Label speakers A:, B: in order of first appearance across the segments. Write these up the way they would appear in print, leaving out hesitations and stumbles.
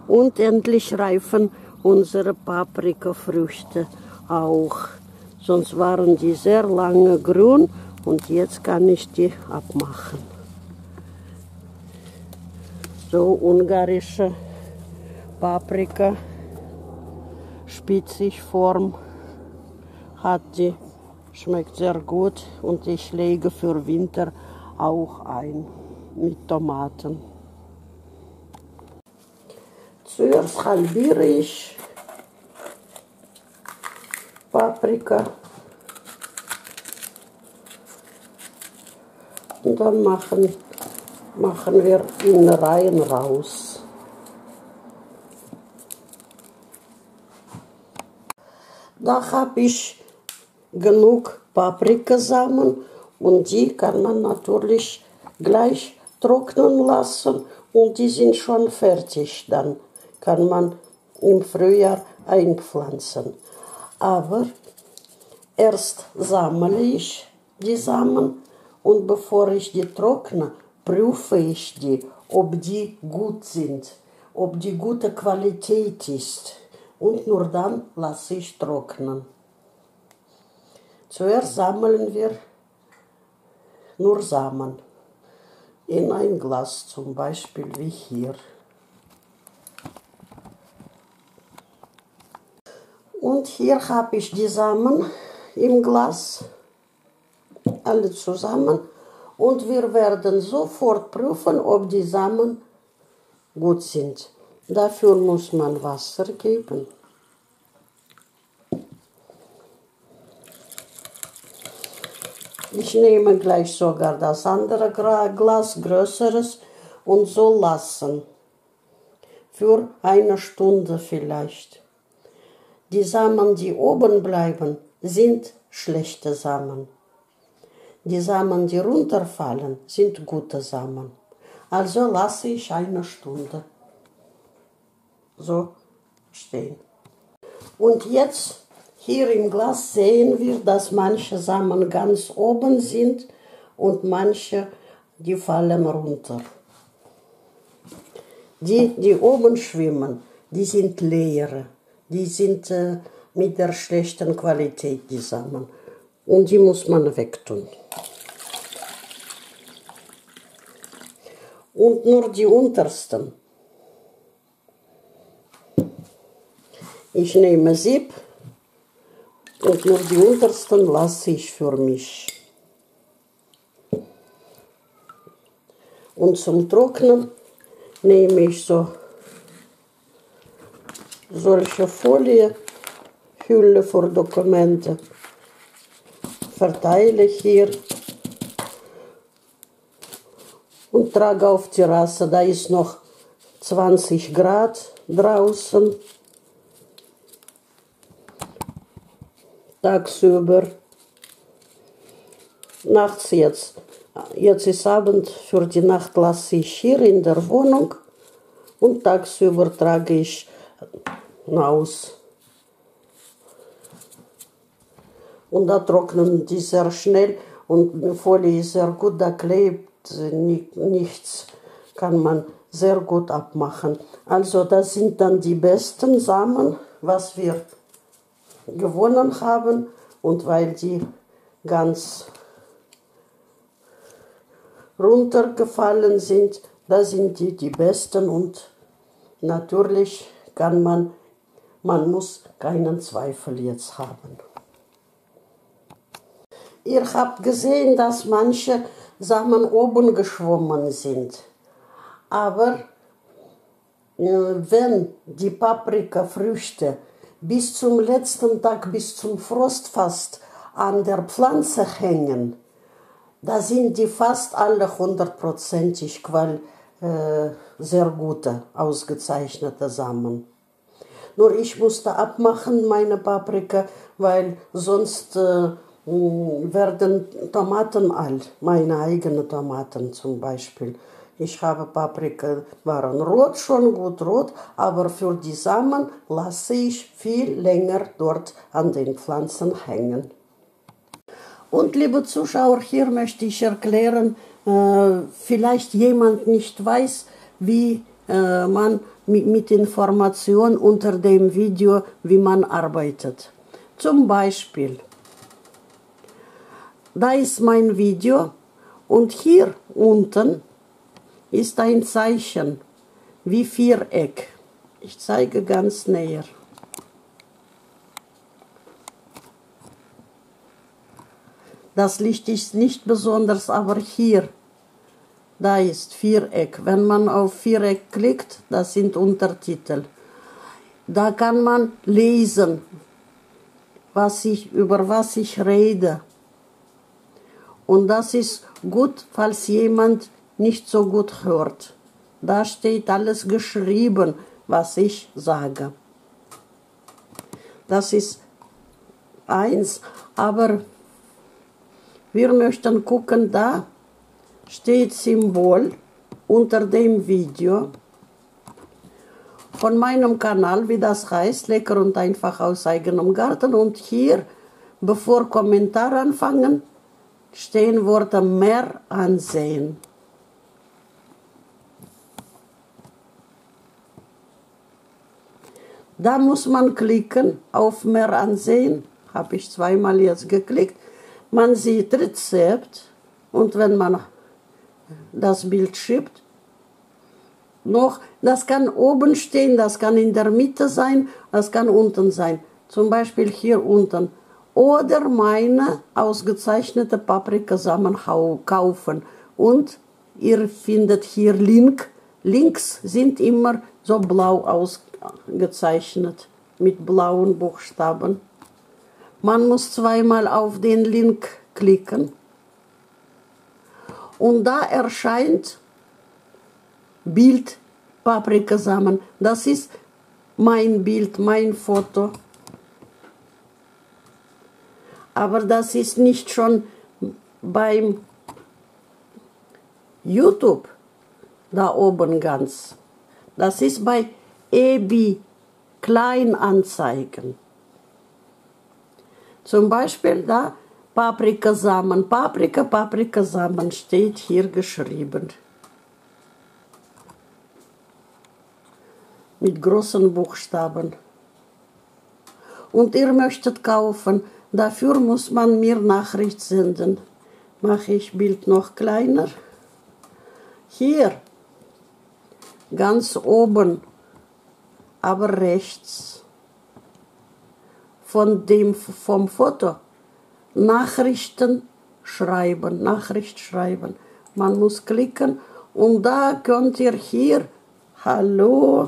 A: Und endlich reifen unsere Paprikafrüchte auch. Sonst waren die sehr lange grün und jetzt kann ich die abmachen. So ungarische Paprika, spitzig Form hat die, schmeckt sehr gut und ich lege für Winter auch ein mit Tomaten. Zuerst halbiere ich Paprika und dann machen wir Innereien raus. Da habe ich genug Paprikasamen und die kann man natürlich gleich trocknen lassen und die sind schon fertig. Dann kann man im Frühjahr einpflanzen. Aber erst sammle ich die Samen und bevor ich die trockne, prüfe ich die, ob die gut sind, ob die gute Qualität ist. Und nur dann lasse ich trocknen. Zuerst sammeln wir nur Samen in ein Glas, zum Beispiel wie hier. Und hier habe ich die Samen im Glas, alle zusammen. Und wir werden sofort prüfen, ob die Samen gut sind. Dafür muss man Wasser geben. Ich nehme gleich sogar das andere Glas, größeres, und so lassen. Für eine Stunde vielleicht. Die Samen, die oben bleiben, sind schlechte Samen. Die Samen, die runterfallen, sind gute Samen. Also lasse ich eine Stunde so stehen. Und jetzt hier im Glas sehen wir, dass manche Samen ganz oben sind und manche, die fallen runter. Die oben schwimmen, die sind leere. Die sind mit der schlechten Qualität, die Samen. Und die muss man wegtun. Und nur die untersten. Ich nehme Sieb und nur die untersten lasse ich für mich. Und zum Trocknen nehme ich solche Folie, Hülle für Dokumente, verteile hier und trage auf Terrasse. Da ist noch 20 Grad draußen. Tagsüber. Nachts jetzt ist Abend, für die Nacht lasse ich hier in der Wohnung und tagsüber trage ich aus. Und da trocknen die sehr schnell und die Folie ist sehr gut, da klebt nichts, kann man sehr gut abmachen. Also das sind dann die besten Samen, was wir gewonnen haben, und weil die ganz runtergefallen sind, da sind die besten und natürlich kann man muss keinen Zweifel jetzt haben. Ihr habt gesehen, dass manche Samen oben geschwommen sind, aber wenn die Paprikafrüchte bis zum letzten Tag, bis zum Frost fast an der Pflanze hängen, da sind die fast alle 100%ig sehr gute, ausgezeichnete Samen. Nur ich musste abmachen, meine Paprika, weil sonst werden Tomaten alt, meine eigenen Tomaten zum Beispiel. Ich habe Paprika, waren rot, schon gut rot, aber für die Samen lasse ich viel länger dort an den Pflanzen hängen. Und liebe Zuschauer, hier möchte ich erklären, vielleicht jemand nicht weiß, wie man mit Informationen unter dem Video, wie man arbeitet. Zum Beispiel, da ist mein Video und hier unten ist ein Zeichen wie Viereck. Ich zeige ganz näher. Das Licht ist nicht besonders, aber hier, da ist Viereck. Wenn man auf Viereck klickt, das sind Untertitel. Da kann man lesen, über was ich rede. Und das ist gut, falls jemand nicht so gut hört. Da steht alles geschrieben, was ich sage. Das ist eins, aber wir möchten gucken, da steht Symbol unter dem Video von meinem Kanal, wie das heißt, lecker und einfach aus eigenem Garten. Und hier, bevor Kommentare anfangen, stehen Worte mehr ansehen. Da muss man klicken auf mehr ansehen. Habe ich zweimal jetzt geklickt. Man sieht Rezept und wenn man das Bild schiebt, noch, das kann oben stehen, das kann in der Mitte sein, das kann unten sein. Zum Beispiel hier unten. Oder meine ausgezeichnete Paprikasamen kaufen. Und ihr findet hier Link. Links sind immer so blau ausgezeichnet, mit blauen Buchstaben. Man muss zweimal auf den Link klicken. Und da erscheint Bild Paprikasamen. Das ist mein Bild, mein Foto. Aber das ist nicht schon beim YouTube da oben ganz. Das ist bei EBI Kleinanzeigen. Zum Beispiel da Paprikasamen, Paprikasamen steht hier geschrieben. Mit großen Buchstaben. Und ihr möchtet kaufen, dafür muss man mir Nachricht senden. Mache ich Bild noch kleiner. Hier, ganz oben, aber rechts. Vom Foto Nachricht schreiben. Man muss klicken und da könnt ihr hier Hallo.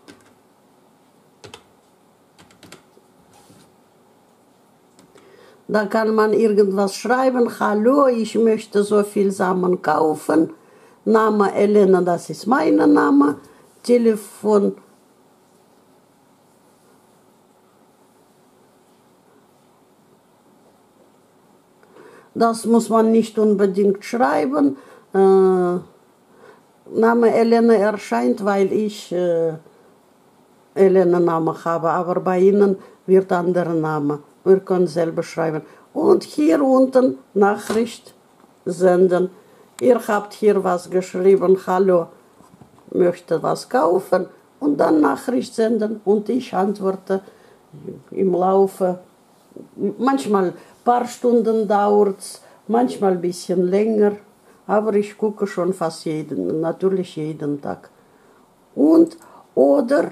A: Da kann man irgendwas schreiben. Hallo, ich möchte so viel Samen kaufen. Name Elena, das ist mein Name. Telefon. Das muss man nicht unbedingt schreiben. Name Elena erscheint, weil ich Elena Name habe, aber bei Ihnen wird anderer Name. Wir können selber schreiben. Und hier unten Nachricht senden. Ihr habt hier was geschrieben, hallo, möchte was kaufen und dann Nachricht senden und ich antworte im Laufe. Manchmal ein paar Stunden dauert es, manchmal ein bisschen länger, aber ich gucke schon fast natürlich jeden Tag. Und, oder,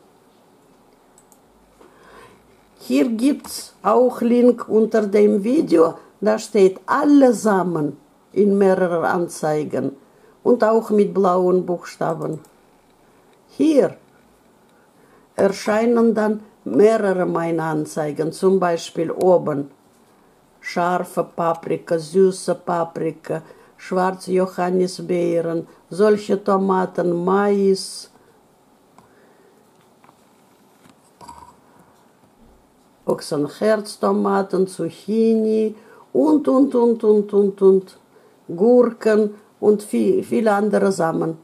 A: hier gibt es auch Link unter dem Video, da steht alle Samen in mehreren Anzeigen und auch mit blauen Buchstaben. Hier erscheinen dann mehrere meiner Anzeigen, zum Beispiel oben scharfe Paprika, süße Paprika, schwarze Johannisbeeren, solche Tomaten, Mais, Ochsenherztomaten, Zucchini und. Gurken und viele andere Samen.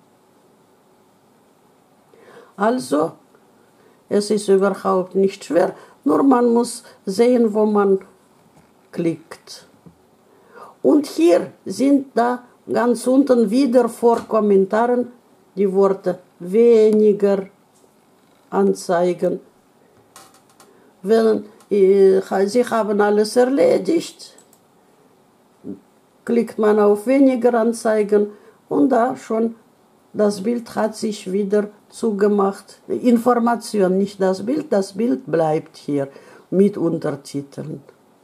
A: Also, es ist überhaupt nicht schwer, nur man muss sehen, wo man klickt. Und hier sind da ganz unten wieder vor Kommentaren die Worte weniger, anzeigen. Wenn Sie haben alles erledigt, klickt man auf weniger anzeigen und da schon das Bild hat sich wieder zugemacht. Information, nicht das Bild bleibt hier mit Untertiteln.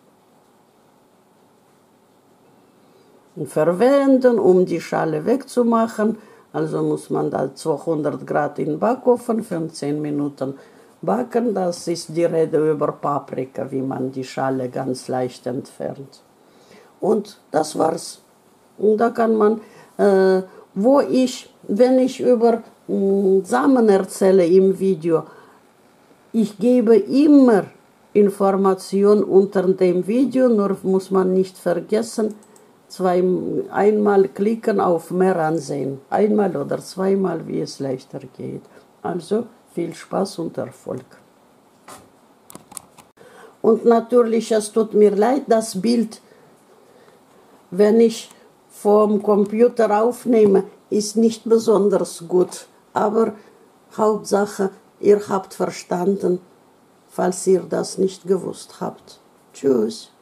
A: Und verwenden, um die Schale wegzumachen, also muss man da 200 Grad in den Backofen, 15 Minuten backen. Das ist die Rede über Paprika, wie man die Schale ganz leicht entfernt. Und das war's. Und da kann man, wenn ich über Samen erzähle im Video, ich gebe immer Informationen unter dem Video, nur muss man nicht vergessen, einmal klicken auf mehr ansehen. Einmal oder zweimal, wie es leichter geht. Also viel Spaß und Erfolg. Und natürlich, es tut mir leid, das Bild, wenn ich vom Computer aufnehme, ist nicht besonders gut. Aber Hauptsache, ihr habt verstanden, falls ihr das nicht gewusst habt. Tschüss.